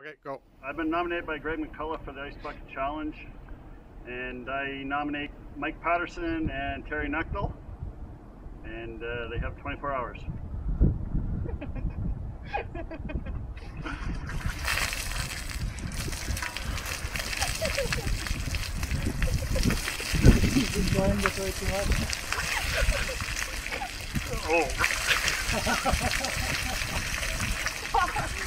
Okay, go. I've been nominated by Greg McCullough for the Ice Bucket Challenge, and I nominate Mike Patterson and Terry Nucknell, and they have 24 hours. He's enjoying this way too much. Oh.